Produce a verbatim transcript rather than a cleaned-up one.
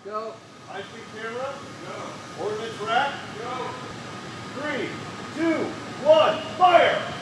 Go. High-speed camera. Go. Ordnance rack. Go. Three, two, one, fire!